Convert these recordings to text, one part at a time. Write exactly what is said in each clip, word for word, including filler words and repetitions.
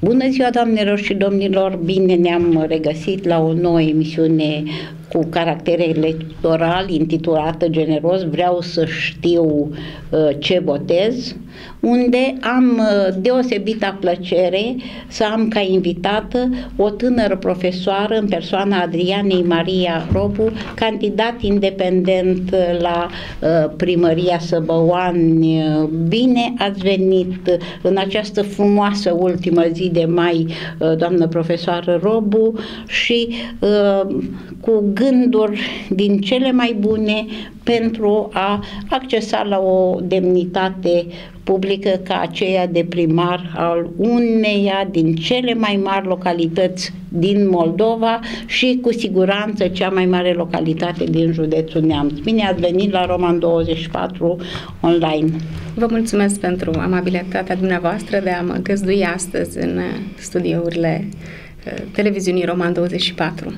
Bună ziua, doamnelor și domnilor! Bine ne-am regăsit la o nouă emisiune cu caracter electoral intitulată generos Vreau să știu uh, ce votez, unde am uh, deosebită plăcere să am ca invitată o tânără profesoară în persoana Adrianei Maria Robu, candidat independent la uh, primăria Săbăoani. Bine ați venit în această frumoasă ultimă zi de mai, uh, doamnă profesoară Robu, și uh, cu gânduri din cele mai bune pentru a accesa la o demnitate publică ca aceea de primar al uneia din cele mai mari localități din Moldova și cu siguranță cea mai mare localitate din județul Neamț. Bine ați venit la Roman douăzeci și patru online. Vă mulțumesc pentru amabilitatea dumneavoastră de a mă găzdui astăzi în studiourile televiziunii Roman douăzeci și patru.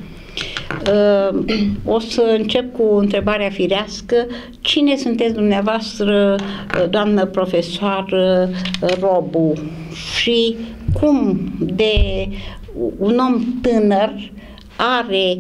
O să încep cu întrebarea firească. Cine sunteți dumneavoastră, doamnă profesoară Robu, și cum de un om tânăr are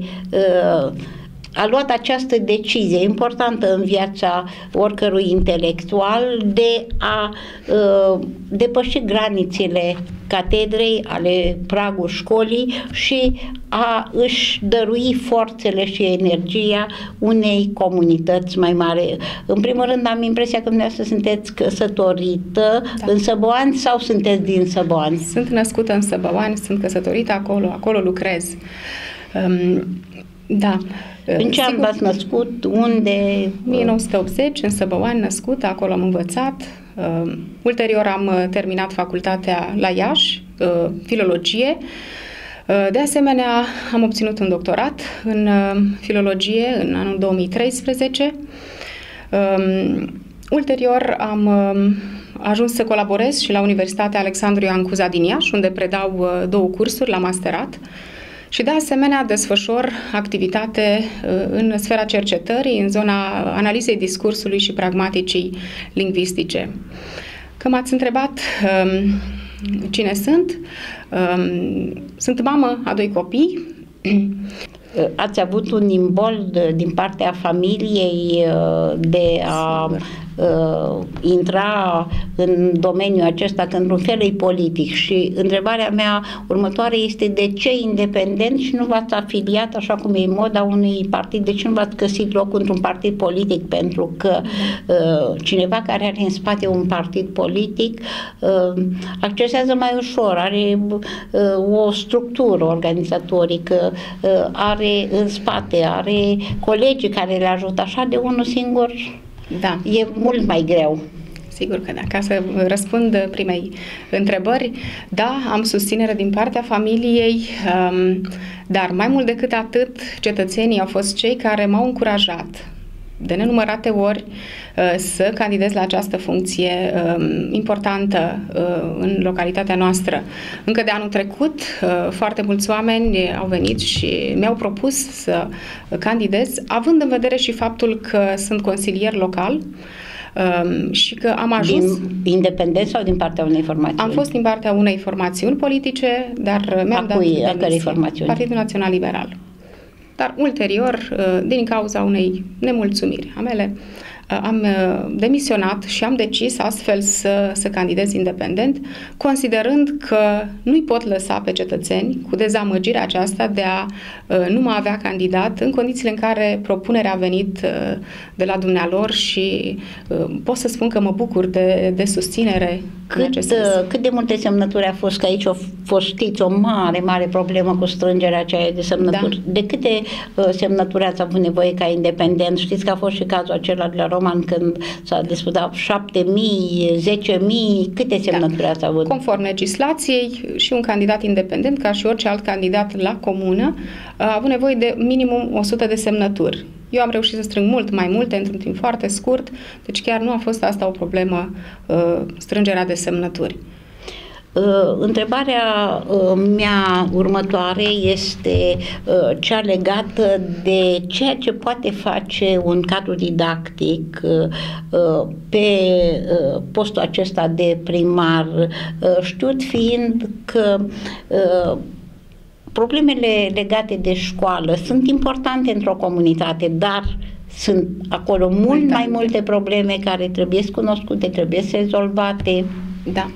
a luat această decizie importantă în viața oricărui intelectual de a uh, depăși granițele catedrei, ale pragul școlii și a își dărui forțele și energia unei comunități mai mari. În primul rând am impresia că dumneavoastră sunteți căsătorită, da, în Săbăoani sau sunteți din Săbăoani? Sunt născută în Săbăoani, sunt căsătorită acolo, acolo lucrez. Um, da. În ce an v-ați născut? Unde? o mie nouă sute optzeci, în Săbăoani născută, acolo am învățat. Uh, ulterior am terminat facultatea la Iași, uh, filologie. Uh, de asemenea, am obținut un doctorat în uh, filologie în anul două mii treisprezece. Uh, ulterior am uh, ajuns să colaborez și la Universitatea Alexandru Ioan Cuza din Iași, unde predau uh, două cursuri la masterat. Și de asemenea desfășor activitate în sfera cercetării, în zona analizei discursului și pragmaticii lingvistice. Că m-ați întrebat um, cine sunt, um, sunt mamă a doi copii. Ați avut un imbold din partea familiei de a uh, intra în domeniul acesta, că într-un fel e politic, și întrebarea mea următoare este: de ce independent și nu v-ați afiliat, așa cum e moda, unui partid? De ce nu v-ați găsit loc într-un partid politic? Pentru că uh, cineva care are în spate un partid politic uh, accesează mai ușor, are uh, o structură organizatorică, uh, are în spate, are colegii care le ajută. Așa de unul singur, da, e mult mai greu. Sigur că da. Ca să răspund primei întrebări, da, am susținere din partea familiei, dar mai mult decât atât, cetățenii au fost cei care m-au încurajat de nenumărate ori să candidez la această funcție importantă în localitatea noastră. Încă de anul trecut, foarte mulți oameni au venit și mi-au propus să candidez, având în vedere și faptul că sunt consilier local și că am ajuns... Din independent sau din partea unei formațiuni? Am fost din partea unei formațiuni politice, dar mi-am dat demisia. A cărei formațiuni? Partidul Național Liberal. Dar ulterior, din cauza unei nemulțumiri a mele, am demisionat și am decis astfel să, să candidez independent, considerând că nu-i pot lăsa pe cetățeni cu dezamăgirea aceasta de a nu mă avea candidat în condițiile în care propunerea a venit de la dumnealor și pot să spun că mă bucur de, de susținere. Cât, cât de multe semnături a fost, că aici a fost, știți, o mare, mare problemă cu strângerea aceea de semnături. Da. De câte uh, semnături ați avut nevoie ca independent? Știți că a fost și cazul acela de la Roman când s-a disputat șapte mii, zece mii, câte semnături da. ați avut? Conform legislației, și un candidat independent, ca și orice alt candidat la comună, a avut nevoie de minimum o sută de semnături. Eu am reușit să strâng mult mai multe într-un timp foarte scurt, deci chiar nu a fost asta o problemă, strângerea de semnături. Întrebarea mea următoare este cea legată de ceea ce poate face un cadru didactic pe postul acesta de primar, știut fiind că problemele legate de școală sunt importante într-o comunitate, dar sunt acolo mult Uitante. mai multe probleme care trebuie cunoscute, trebuie rezolvate. Da.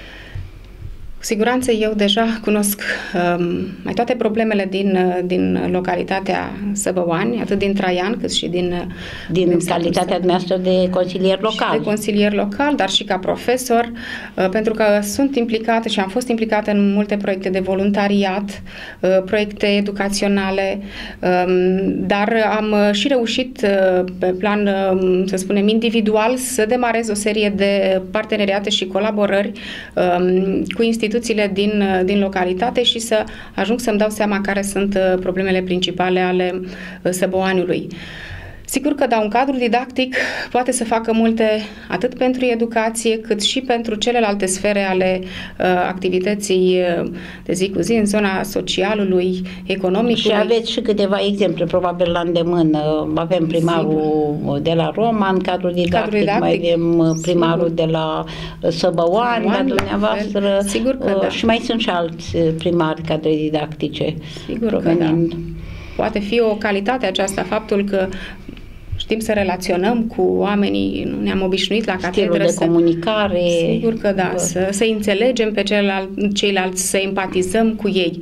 Cu siguranță eu deja cunosc um, mai toate problemele din, din localitatea Săbăoani, atât din Traian cât și din... Din, din calitatea noastră de consilier local. De consilier local, dar și ca profesor, uh, pentru că sunt implicată și am fost implicată în multe proiecte de voluntariat, uh, proiecte educaționale, um, dar am și reușit uh, pe plan, uh, să spunem, individual să demarez o serie de parteneriate și colaborări um, cu instituții din, din localitate și să ajung să-mi dau seama care sunt problemele principale ale Săbăoaniului. Sigur că, da, un cadru didactic poate să facă multe atât pentru educație, cât și pentru celelalte sfere ale uh, activității uh, de zi cu zi, în zona socialului, economicului. Și aveți și câteva exemple, probabil la îndemână. Avem primarul Sigur. de la Roma în cadrul didactic, cadru didactic. mai avem primarul Sigur. de la Săbăoani, la dumneavoastră. Sigur că uh, da. Și mai sunt și alți primari cadre didactice. Sigur provenind. că da. Poate fi o calitate aceasta, faptul că știm să relaționăm cu oamenii, nu ne-am obișnuit la catedră. Stilul de să, comunicare. Sigur că da, să, să înțelegem pe celălalt, ceilalți, să empatizăm cu ei.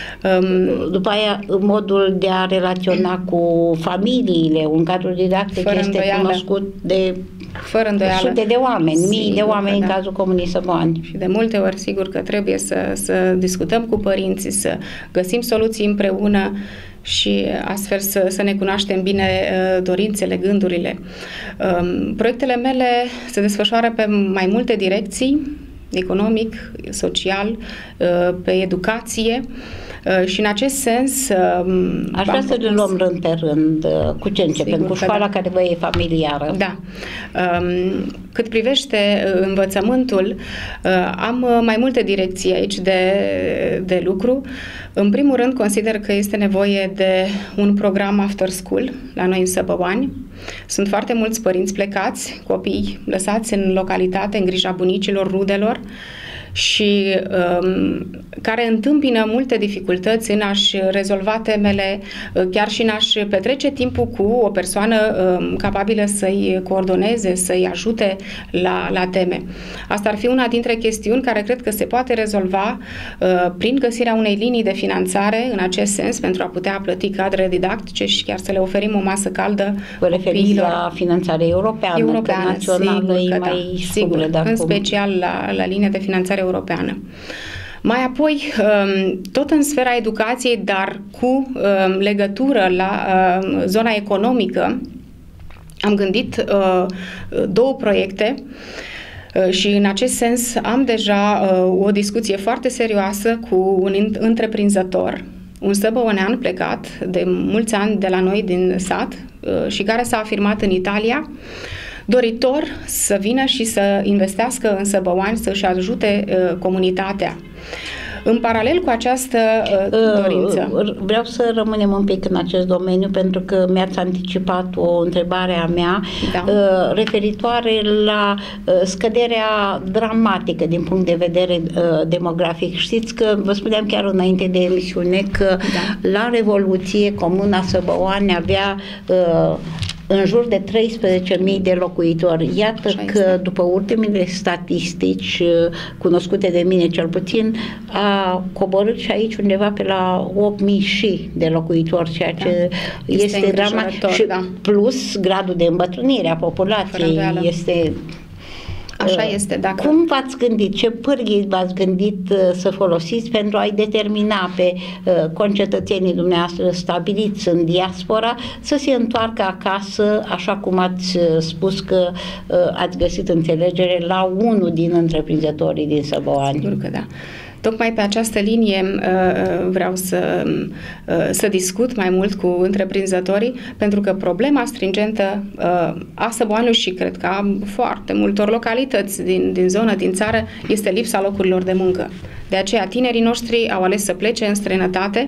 Um, După aia, modul de a relaționa cu familiile, un cadru didactic este îndoială. cunoscut de Fără îndoială. sute de oameni, sigur mii de oameni da. în cazul Comunei Săbăoani. Și de multe ori, sigur că trebuie să, să discutăm cu părinții, să găsim soluții împreună și astfel să, să ne cunoaștem bine uh, dorințele, gândurile. Um, proiectele mele se desfășoară pe mai multe direcții, economic, social, uh, pe educație. Uh, și în acest sens uh, aș vrea să le luăm rând pe rând. Uh, cu ce începem? Cu școala da. care vă e familiară. Da. Um, cât privește uh, învățământul, uh, am uh, mai multe direcții aici de, de lucru. În primul rând, consider că este nevoie de un program after school la noi în Săbăoani. Sunt foarte mulți părinți plecați, copii lăsați în localitate, în grija bunicilor, rudelor, și um, care întâmpină multe dificultăți în a-și rezolva temele, chiar și în a-și petrece timpul cu o persoană um, capabilă să-i coordoneze, să-i ajute la, la teme. Asta ar fi una dintre chestiuni care cred că se poate rezolva uh, prin găsirea unei linii de finanțare în acest sens, pentru a putea plăti cadre didactice și chiar să le oferim o masă caldă. Vă referiți la finanțare europeană, europeană națională, sigur, mai da, sigur, de în special la, la linia de finanțare europeană. Mai apoi, tot în sfera educației, dar cu legătură la zona economică, am gândit două proiecte și în acest sens am deja o discuție foarte serioasă cu un întreprinzător, un săbăonean plecat de mulți ani de la noi din sat și care s-a afirmat în Italia, doritor să vină și să investească în Săbăoani, să-și ajute uh, comunitatea. În paralel cu această uh, dorință. Uh, vreau să rămânem un pic în acest domeniu, pentru că mi-ați anticipat o întrebare a mea da. uh, referitoare la uh, scăderea dramatică din punct de vedere uh, demografic. Știți că vă spuneam chiar înainte de emisiune că da. la Revoluție Comuna Săbăoani avea uh, în jur de treisprezece mii de locuitori. Iată Așa că este. după ultimele statistici cunoscute de mine cel puțin, a coborât și aici undeva pe la opt mii și de locuitori, ceea ce da. este, este dramatic. Și da. plus gradul de îmbătrânire a populației este... Așa este, dacă... Cum v-ați gândit, ce pârghii v-ați gândit să folosiți pentru a-i determina pe concetățenii dumneavoastră stabiliți în diaspora să se întoarcă acasă, așa cum ați spus că ați găsit înțelegere la unul din întreprinzătorii din Săbăoani? Sigur că da. Tocmai pe această linie vreau să, să discut mai mult cu întreprinzătorii, pentru că problema stringentă a Săboaniului și cred că a foarte multor localități din, din zonă, din țară, este lipsa locurilor de muncă. De aceea tinerii noștri au ales să plece în străinătate,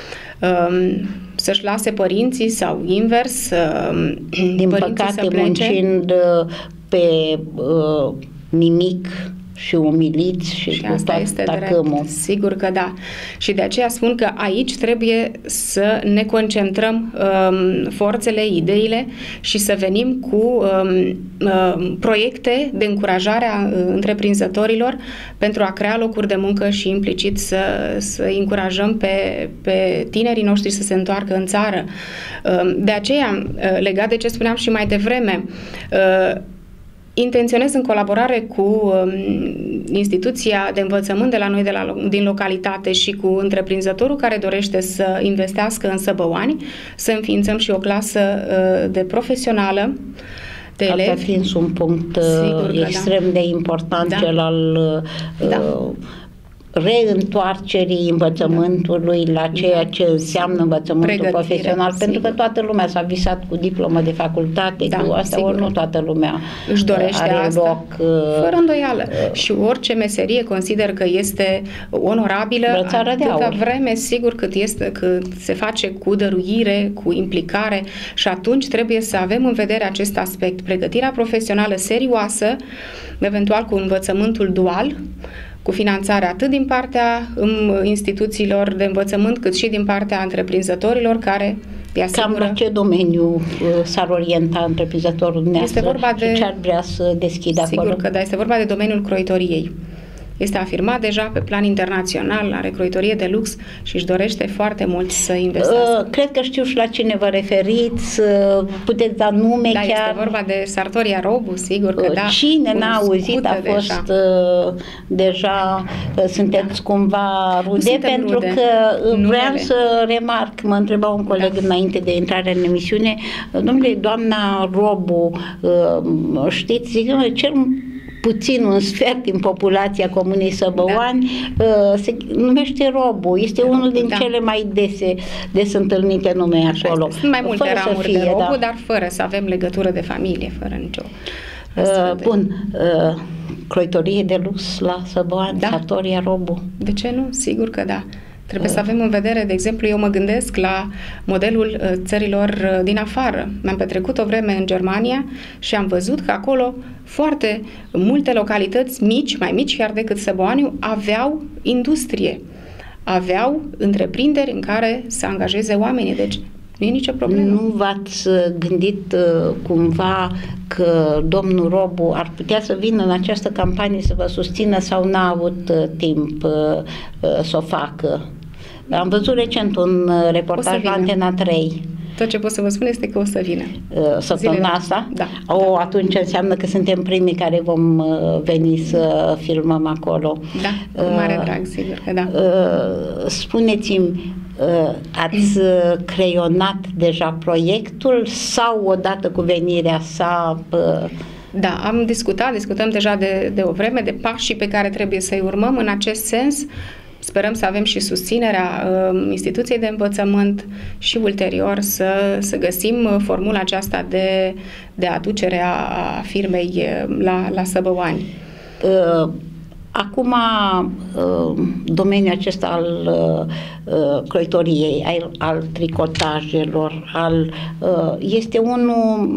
să-și lase părinții sau invers, din păcate muncind pe uh, nimic și umiliți și, și cu asta tot este tacâmul. Drept. Sigur că da. Și de aceea spun că aici trebuie să ne concentrăm um, forțele, ideile și să venim cu um, um, proiecte de încurajare a uh, întreprinzătorilor pentru a crea locuri de muncă și implicit să, să încurajăm pe, pe tinerii noștri să se întoarcă în țară. Um, de aceea, uh, legat de ce spuneam și mai devreme, uh, intenționez în colaborare cu um, instituția de învățământ de la noi de la, din localitate și cu întreprinzătorul care dorește să investească în Săbăoani, să înființăm și o clasă uh, de profesională de elevi. Asta fiind un punct uh, extrem da. de important, da. cel al uh, da. reîntoarcerii învățământului da. la ceea ce înseamnă învățământul Pregătire, profesional, sigur. pentru că toată lumea s-a visat cu diplomă de facultate, da, cu asta, ori nu toată lumea își dorește are asta, loc. Fără îndoială. Uh, și orice meserie consider că este onorabilă atâta vreme, sigur, cât, este, cât se face cu dăruire, cu implicare și atunci trebuie să avem în vedere acest aspect. Pregătirea profesională serioasă, eventual cu învățământul dual, cu finanțare atât din partea um, instituțiilor de învățământ, cât și din partea întreprinzătorilor care îi asigură... Cam la ce domeniu uh, s-ar orienta întreprinzătorul dumneavoastră este vorba de... și ce ar vrea să deschidă Sigur acolo? că da, este vorba de domeniul croitoriei. Este afirmat deja pe plan internațional, are croitorie de lux și își dorește foarte mult să investească. Uh, cred că știu și la cine vă referiți, uh, puteți da nume da, chiar. Este vorba de Sartoria Robu, sigur că da. Cine n-a auzit, a fost deja, uh, deja uh, sunteți da. cumva rude, pentru rude. că Numele. vreau să remarc, mă întreba un coleg da. înainte de intrarea în emisiune, domnule, doamna Robu, uh, știți, zic, cel puțin un sfert din populația Comunei Săbăoani da. uh, se numește Robu. Este da, unul din da. cele mai dese des întâlnite nume Așa acolo. Este. Sunt mai multe fără ramuri fie, de Robu, da. dar fără să avem legătură de familie, fără nicio uh, Bun. Uh, croitorie de lux la Săbăoani, da. Sartoria Robu. De ce nu? Sigur că da. Trebuie să avem în vedere, de exemplu, eu mă gândesc la modelul uh, țărilor uh, din afară. Mi-am petrecut o vreme în Germania și am văzut că acolo foarte multe localități mici, mai mici chiar decât Săboaniu, aveau industrie, aveau întreprinderi în care să angajeze oamenii. Deci nu e nicio problemă. Nu v-ați gândit uh, cumva că domnul Robu ar putea să vină în această campanie să vă susțină sau n-a avut uh, timp uh, uh, să o facă? Am văzut recent un reportaj la Antena trei. Tot ce pot să vă spun este că o să vină. Săptămâna asta? Da. O, da. Atunci înseamnă că suntem primii care vom veni să filmăm acolo. Da, cu mare drag, sigur că da. Spuneți-mi, ați creionat deja proiectul sau odată cu venirea sa... Da, am discutat, discutăm deja de, de o vreme, de pașii pe care trebuie să-i urmăm în acest sens. Sperăm să avem și susținerea uh, instituției de învățământ și ulterior să, să găsim formula aceasta de, de aducere a firmei la, la Săbăoani. Uh. Acum, domeniul acesta al croitoriei, al, al tricotajelor, al, este unul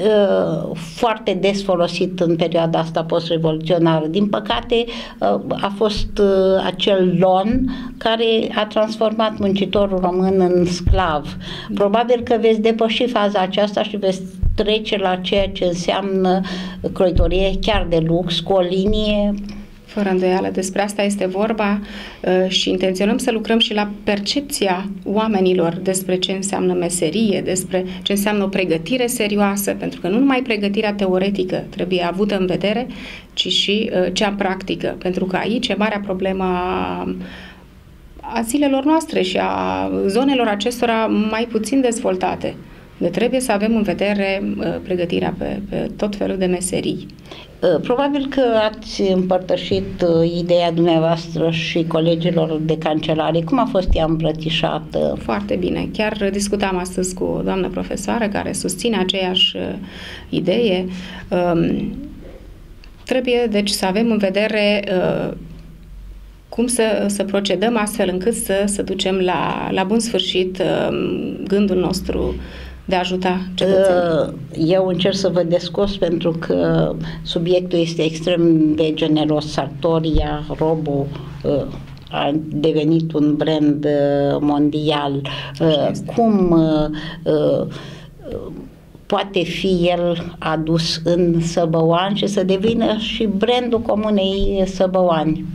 foarte des folosit în perioada asta post-revoluționară. Din păcate, a fost acel lon care a transformat muncitorul român în sclav. Probabil că veți depăși faza aceasta și veți trece la ceea ce înseamnă croitorie chiar de lux, cu o linie. Fără îndoială, despre asta este vorba uh, și intenționăm să lucrăm și la percepția oamenilor despre ce înseamnă meserie, despre ce înseamnă o pregătire serioasă, pentru că nu numai pregătirea teoretică trebuie avută în vedere, ci și uh, cea practică, pentru că aici e marea problemă a, a zilelor noastre și a zonelor acestora mai puțin dezvoltate. de trebuie să avem în vedere pregătirea pe, pe tot felul de meserii. Probabil că ați împărtășit ideea dumneavoastră și colegilor de cancelarie. Cum a fost ea îmbrățișată? Foarte bine. Chiar discutam astăzi cu o doamnă profesoară care susține aceeași idee. Trebuie, deci, să avem în vedere cum să, să procedăm astfel încât să, să ducem la, la bun sfârșit gândul nostru de a ajuta cetățenii. Eu încerc să vă descos pentru că subiectul este extrem de generos. Sartoria Robo a devenit un brand mondial. Cum poate fi el adus în Săbăuani și să devină și brandul comunei Săbăuani?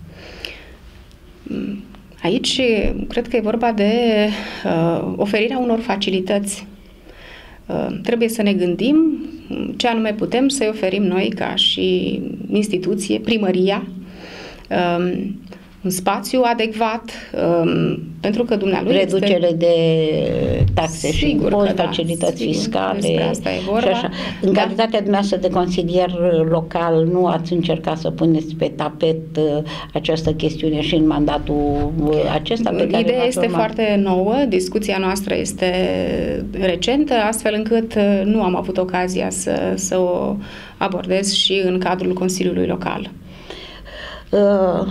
Aici cred că e vorba de uh, oferirea unor facilități. Uh, trebuie să ne gândim ce anume putem să-i oferim noi ca și instituție, primăria, uh, un spațiu adecvat, um, pentru că dumnealui reducere este... de taxe și impozite, facilități sigur, fiscale asta e vorba. Și așa. În da. calitatea dumneavoastră de consilier local, nu ați încercat să puneți pe tapet uh, această chestiune și în mandatul uh, acesta? Pe care Ideea este urmat? foarte nouă, discuția noastră este recentă, astfel încât uh, nu am avut ocazia să, să o abordez și în cadrul Consiliului Local. Uh,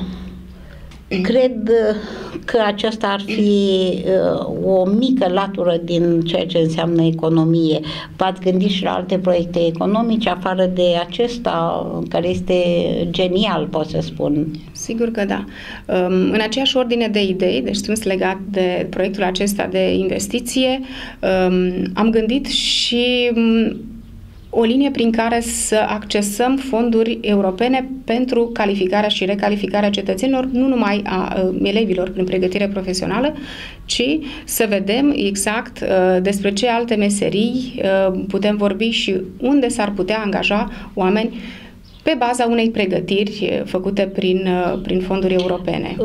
Cred că aceasta ar fi uh, o mică latură din ceea ce înseamnă economie. V-ați gândit și la alte proiecte economice afară de acesta, care este genial, pot să spun? Sigur că da. Um, în aceeași ordine de idei, deci strâns legat de proiectul acesta de investiție, um, am gândit și um, o linie prin care să accesăm fonduri europene pentru calificarea și recalificarea cetățenilor, nu numai a, a elevilor prin pregătire profesională, ci să vedem exact uh, despre ce alte meserii uh, putem vorbi și unde s-ar putea angaja oameni pe baza unei pregătiri făcute prin, prin fonduri europene.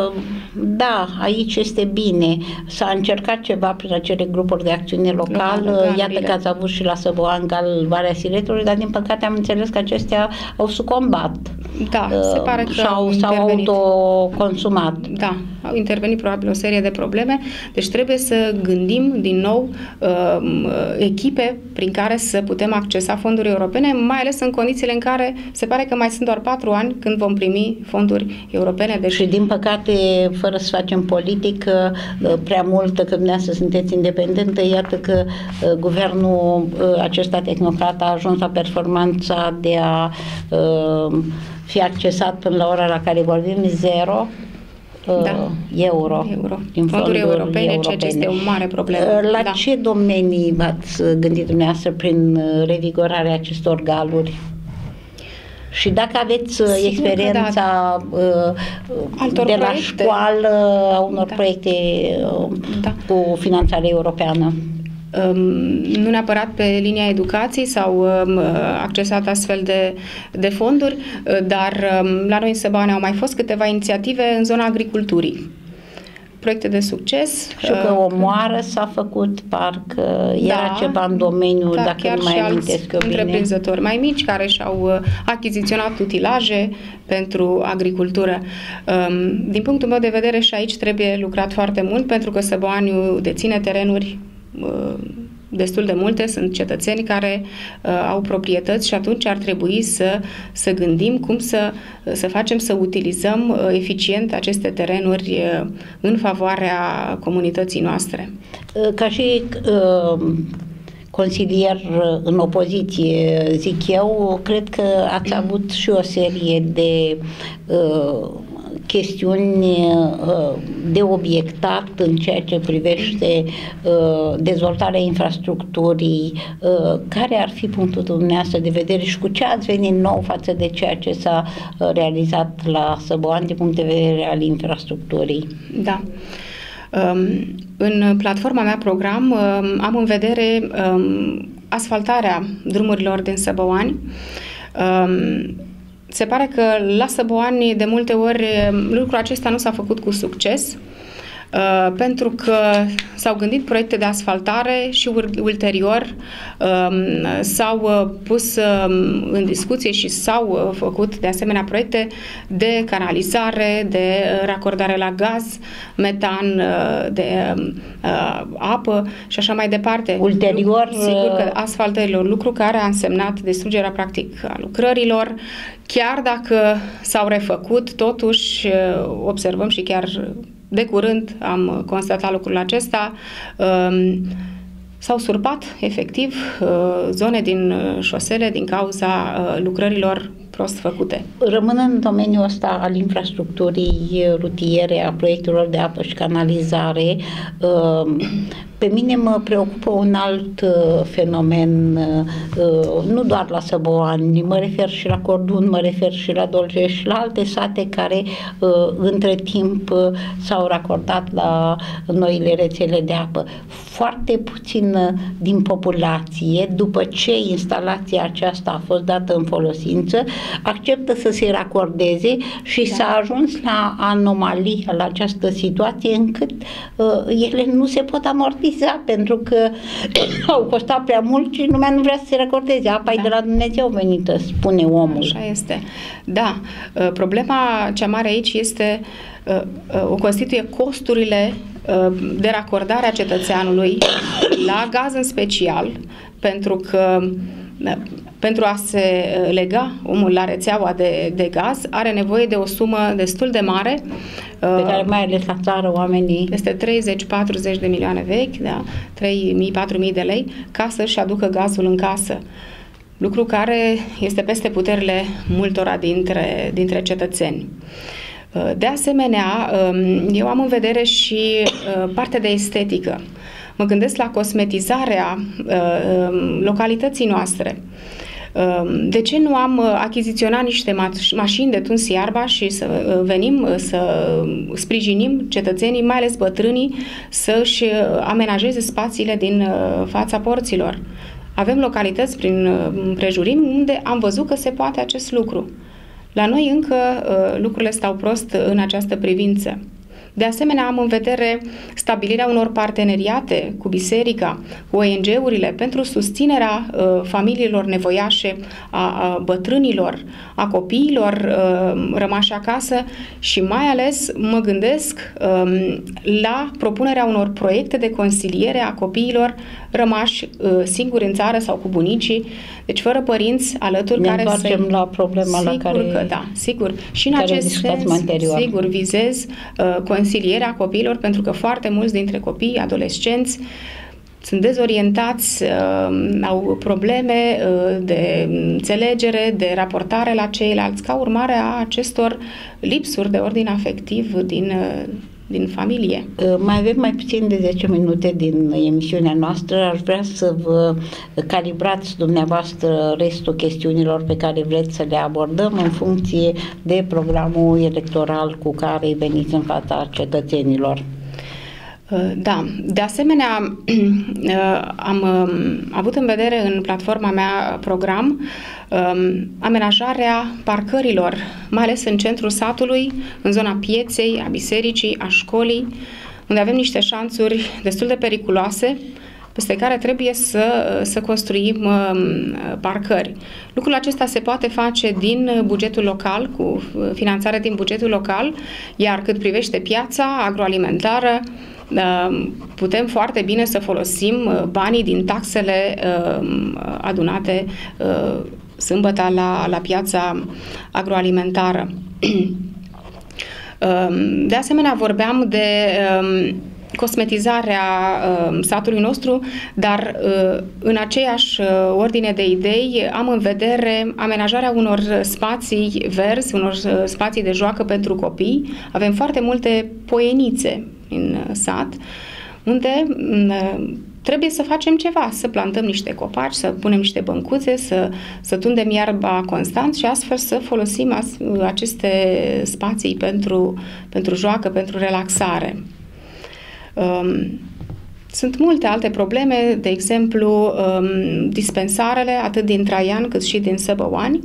Da, aici este bine. S-a încercat ceva prin acele grupuri de acțiune locală. Local, iată că ați avut și la Săbăuani, Gal, Valea Siretului, dar din păcate am înțeles că acestea au sucombat. Da, se pare că s-au, s-au autoconsumat. Da, au intervenit probabil o serie de probleme. Deci trebuie să gândim din nou uh, echipe prin care să putem accesa fonduri europene, mai ales în condițiile în care se pare că mai sunt doar patru ani când vom primi fonduri europene. Deci... Și din păcate, fără să facem politică prea multă, că dumneavoastră sunteți independentă, iată că uh, guvernul uh, acesta tehnocrat a ajuns la performanța de a uh, fi accesat până la ora la care vorbim zero uh, da. euro. euro. Din fonduri, fonduri europene, europene, ceea ce este o mare problemă. Uh, la da. ce domenii v-ați gândit dumneavoastră prin revigorarea acestor galuri? Și dacă aveți Sigur experiența da. uh, de la proiecte. școală a unor da. proiecte uh, da. cu finanțare europeană? Um, nu neapărat pe linia educației sau um, accesat astfel de, de fonduri, dar um, la noi în Săbăuani au mai fost câteva inițiative în zona agriculturii. Proiecte de succes. Și că o moară s-a făcut, parcă era da, ceva în domeniu, da, dacă nu mai amintesc eu bine. Întreprinzători mai mici care și-au achiziționat utilaje pentru agricultură. Din punctul meu de vedere și aici trebuie lucrat foarte mult, pentru că Săbăuaniul deține terenuri destul de multe, sunt cetățeni care uh, au proprietăți și atunci ar trebui să, să gândim cum să, să facem să utilizăm uh, eficient aceste terenuri uh, în favoarea comunității noastre. Ca și uh, consilier în opoziție, zic eu, cred că ați avut și o serie de uh, chestiuni de obiectat în ceea ce privește dezvoltarea infrastructurii. Care ar fi punctul dumneavoastră de vedere și cu ce ați venit nou față de ceea ce s-a realizat la Săbăuani din punct de vedere al infrastructurii? Da. În platforma mea program am în vedere asfaltarea drumurilor din Săbăuani. Se pare că la Săbăuani de multe ori lucrul acesta nu s-a făcut cu succes. uh, pentru că s-au gândit proiecte de asfaltare și ulterior um, s-au uh, pus um, în discuție și s-au uh, făcut de asemenea proiecte de canalizare, de racordare la gaz, metan, uh, de uh, apă și așa mai departe. Ulterior... Sigur că asfaltărilor, lucru care a însemnat distrugerea practic a lucrărilor. Chiar dacă s-au refăcut, totuși observăm și chiar de curând am constatat lucrul acesta, s-au surpat efectiv zone din șosele din cauza lucrărilor prost făcute. Rămânând în domeniul ăsta al infrastructurii rutiere, a proiectelor de apă și canalizare, pe mine mă preocupă un alt fenomen, nu doar la Săboani, mă refer și la Cordun, mă refer și la Dolgești și la alte sate care între timp s-au racordat la noile rețele de apă. Foarte puțin din populație, după ce instalația aceasta a fost dată în folosință, acceptă să se racordeze și da. S-a ajuns la anomalii, la această situație încât uh, ele nu se pot amortiza pentru că au costat prea mult și lumea nu vrea să se racordeze. Apa da. E de la Dumnezeu venită, spune omul. Așa este. Da. Uh, problema cea mare aici este uh, uh, o constituie costurile uh, de racordare a cetățeanului la gaz în special, pentru că pentru a se lega omul la rețeaua de, de gaz are nevoie de o sumă destul de mare. Pe care mai ales la țară oamenii... Peste treizeci patruzeci de milioane vechi, da, trei mii patru mii de lei, ca să-și aducă gazul în casă. Lucru care este peste puterile multora dintre, dintre cetățeni. De asemenea, eu am în vedere și partea de estetică. Mă gândesc la cosmetizarea uh, localității noastre. Uh, de ce nu am achiziționat niște ma- mașini de tuns iarba și să uh, venim uh, să sprijinim cetățenii, mai ales bătrânii, să-și amenajeze spațiile din uh, fața porților? Avem localități prin uh, împrejurim unde am văzut că se poate acest lucru. La noi încă uh, lucrurile stau prost în această privință. De asemenea, am în vedere stabilirea unor parteneriate cu biserica, cu O N G-urile pentru susținerea uh, familiilor nevoiașe, a, a bătrânilor, a copiilor uh, rămași acasă și mai ales mă gândesc uh, la propunerea unor proiecte de consiliere a copiilor rămași uh, singuri în țară sau cu bunicii, deci fără părinți alături. Ne care să... întoarcem la problema sigur la care... Că, da, sigur. Și în acest sens, sigur, vizez uh, consilierea copiilor, pentru că foarte mulți dintre copii, adolescenți, sunt dezorientați, uh, au probleme uh, de înțelegere, de raportare la ceilalți, ca urmare a acestor lipsuri de ordin afectiv din, uh, din familie. Mai avem mai puțin de zece minute din emisiunea noastră. Aș vrea să vă calibrați dumneavoastră restul chestiunilor pe care vreți să le abordăm în funcție de programul electoral cu care veniți în fața cetățenilor. Da. De asemenea, am avut în vedere în platforma mea program amenajarea parcărilor, mai ales în centrul satului, în zona pieței, a bisericii, a școlii, unde avem niște șanțuri destul de periculoase, peste care trebuie să, să construim parcări. Lucrul acesta se poate face din bugetul local, cu finanțare din bugetul local, iar cât privește piața agroalimentară, putem foarte bine să folosim banii din taxele adunate sâmbătă la, la piața agroalimentară. De asemenea, vorbeam de cosmetizarea satului nostru, dar în aceeași ordine de idei am în vedere amenajarea unor spații verzi, unor spații de joacă pentru copii. Avem foarte multe poienițe în sat, unde trebuie să facem ceva, să plantăm niște copaci, să punem niște băncuțe, să, să tundem iarba constant și astfel să folosim as, aceste spații pentru, pentru joacă, pentru relaxare. Um, sunt multe alte probleme, de exemplu, um, dispensarele, atât din Traian cât și din Săbăuani.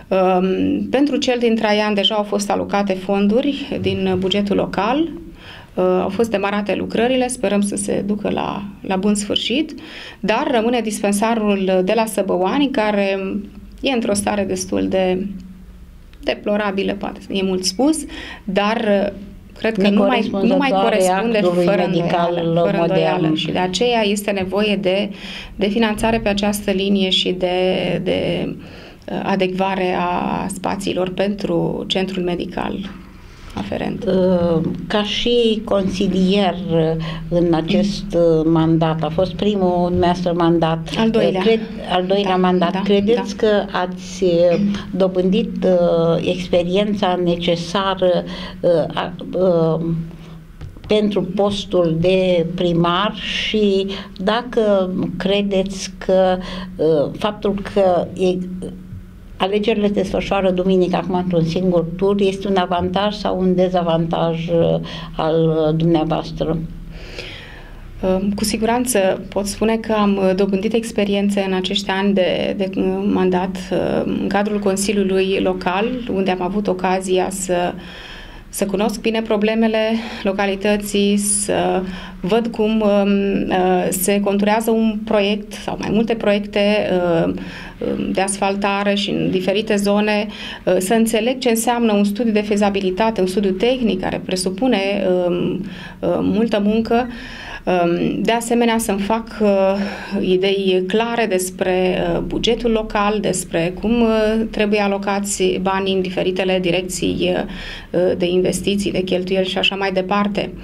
Um, pentru cel din Traian deja au fost alocate fonduri din bugetul local. Au fost demarate lucrările, sperăm să se ducă la, la bun sfârșit, dar rămâne dispensarul de la Săbăoani, care e într-o stare destul de deplorabilă, poate e mult spus, dar cred că nu mai, nu mai corespunde fără îndoială, fără îndoială. Și de aceea este nevoie de, de finanțare pe această linie și de, de adecvare a spațiilor pentru centrul medical aferent. Ca și consilier în acest mandat, a fost primul dumneavoastră mandat, al doilea, cred, al doilea da, mandat, da, credeți da. că ați dobândit uh, experiența necesară uh, uh, pentru postul de primar și dacă credeți că uh, faptul că e, alegerile se desfășoară duminică acum într-un singur tur este un avantaj sau un dezavantaj uh, al dumneavoastră? Cu siguranță pot spune că am dobândit experiențe în acești ani de, de mandat în cadrul Consiliului Local, unde am avut ocazia să, să cunosc bine problemele localității, să văd cum se conturează un proiect sau mai multe proiecte de asfaltare și în diferite zone, să înțeleg ce înseamnă un studiu de fezabilitate, un studiu tehnic care presupune multă muncă. De asemenea, să-mi fac idei clare despre bugetul local, despre cum trebuie alocați banii în diferitele direcții de investiții, de cheltuieli și așa mai departe.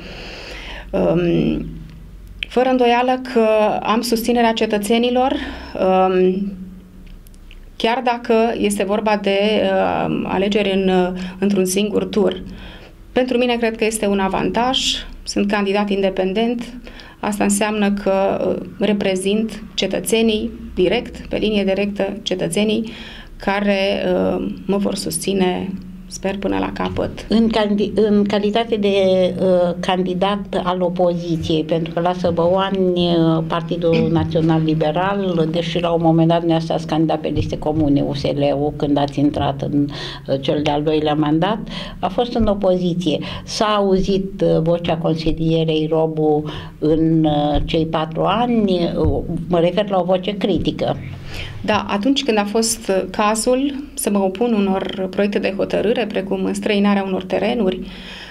Fără îndoială că am susținerea cetățenilor, chiar dacă este vorba de alegeri în, într-un singur tur. Pentru mine cred că este un avantaj, sunt candidat independent, asta înseamnă că reprezint cetățenii direct, pe linie directă cetățenii care mă vor susține, sper, până la capăt. În, candi- în calitate de uh, candidat al opoziției, pentru că la Săbăoani uh, Partidul Național Liberal, deși la un moment dat nu ați candidat pe liste comune, U S L-ul, când ați intrat în uh, cel de-al doilea mandat, a fost în opoziție. S-a auzit uh, vocea consilierei Robu în uh, cei patru ani, uh, mă refer la o voce critică. Da, atunci când a fost cazul să mă opun unor proiecte de hotărâre, precum înstrăinarea unor terenuri,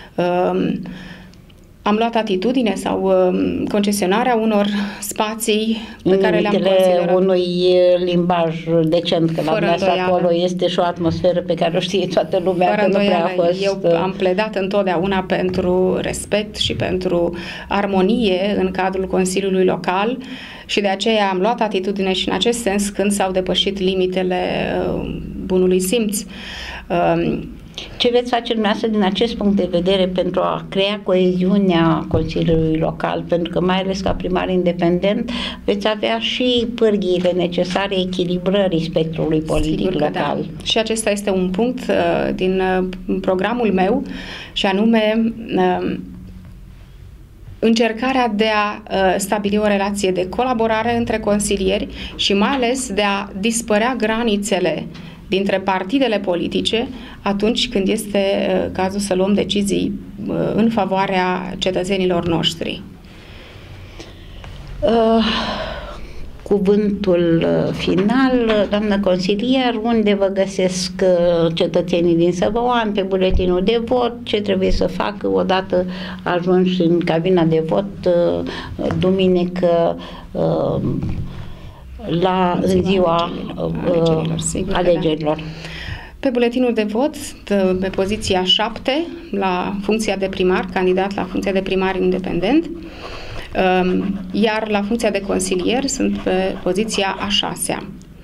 am luat atitudine sau concesionarea unor spații pe care le-am considerat unui limbaj decent, că la dumneavoastră acolo este și o atmosferă pe care o știe toată lumea, fără că nu prea a fost... Eu am pledat întotdeauna pentru respect și pentru armonie în cadrul Consiliului Local și de aceea am luat atitudine și în acest sens când s-au depășit limitele bunului simț. Ce veți face dumneavoastră din acest punct de vedere pentru a crea coeziunea Consiliului Local? Pentru că mai ales ca primar independent veți avea și pârghiile necesare echilibrării spectrului politic Sigur că local. Da. Și acesta este un punct uh, din uh, programul meu și anume uh, încercarea de a uh, stabili o relație de colaborare între consilieri și mai ales de a dispărea granițele dintre partidele politice atunci când este uh, cazul să luăm decizii uh, în favoarea cetățenilor noștri. Uh, cuvântul final, doamnă consilier, unde vă găsesc uh, cetățenii din Săbăoani, pe buletinul de vot, ce trebuie să facă odată ajunși în cabina de vot uh, duminică uh, la în ziua alegerilor. Sigur alegerilor. Da. Pe buletinul de vot, pe poziția șapte, la funcția de primar, candidat la funcția de primar independent, iar la funcția de consilier sunt pe poziția a șasea.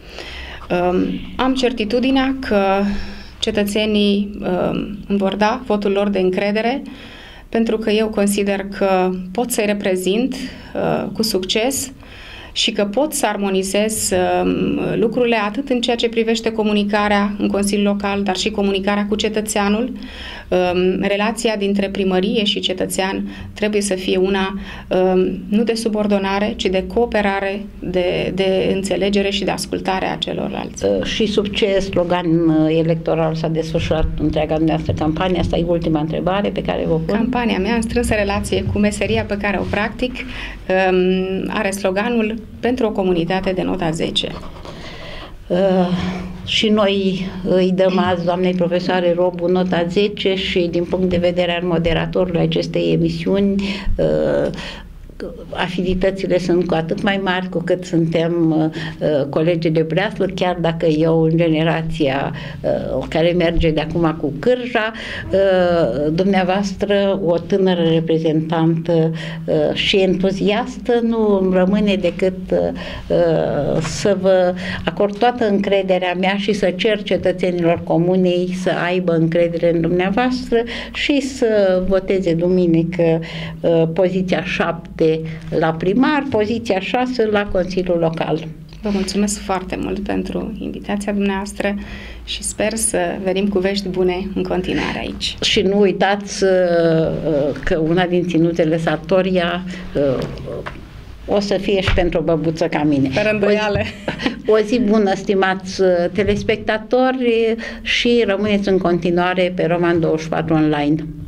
Am certitudinea că cetățenii îmi vor da votul lor de încredere, pentru că eu consider că pot să-i reprezint cu succes și că pot să armonizez lucrurile atât în ceea ce privește comunicarea în Consiliul Local, dar și comunicarea cu cetățeanul. Relația dintre primărie și cetățean trebuie să fie una nu de subordonare, ci de cooperare, de, de înțelegere și de ascultare a celorlalți. Și sub ce slogan electoral s-a desfășurat întreaga dumneavoastră campanie? Asta e ultima întrebare pe care vă pun. Campania mea, în strânsă relație cu meseria pe care o practic, are sloganul pentru o comunitate de nota zece. Uh, și noi îi dăm azi doamnei profesoare Robu nota zece și din punct de vedere al moderatorului acestei emisiuni, uh, afinitățile sunt cu atât mai mari cu cât suntem uh, colegi de breaslă, chiar dacă eu în generația uh, care merge de acum cu cârja, uh, dumneavoastră, o tânără reprezentantă uh, și entuziastă, nu îmi rămâne decât uh, să vă acord toată încrederea mea și să cer cetățenilor comunei să aibă încredere în dumneavoastră și să voteze duminică uh, poziția șapte la primar, poziția șase la Consiliul Local. Vă mulțumesc foarte mult pentru invitația dumneavoastră și sper să venim cu vești bune în continuare aici. Și nu uitați că una din ținutele Sartoria o să fie și pentru o băbuță ca mine. Fără îndoială. O, o zi bună, stimați telespectatori, și rămâneți în continuare pe Roman douăzeci și patru Online.